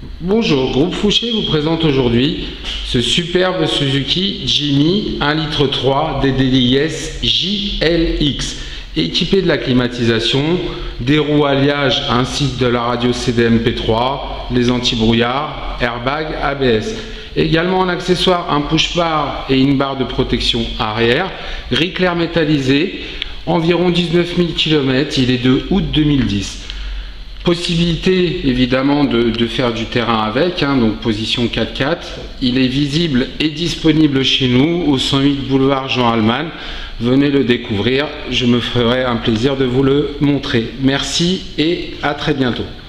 Bonjour, Groupe Fouché vous présente aujourd'hui ce superbe Suzuki Jimny 1,3 Litre DDIS JLX, équipé de la climatisation, des roues alliage ainsi que de la radio CDMP3, les anti-brouillards, airbag ABS. Également en accessoire un push-bar et une barre de protection arrière, gris clair métallisé, environ 19 000 km, il est de août 2010. Possibilité évidemment de faire du terrain avec, donc position 4x4. Il est visible et disponible chez nous au 108 boulevard Jean Alman. Venez le découvrir, je me ferai un plaisir de vous le montrer. Merci et à très bientôt.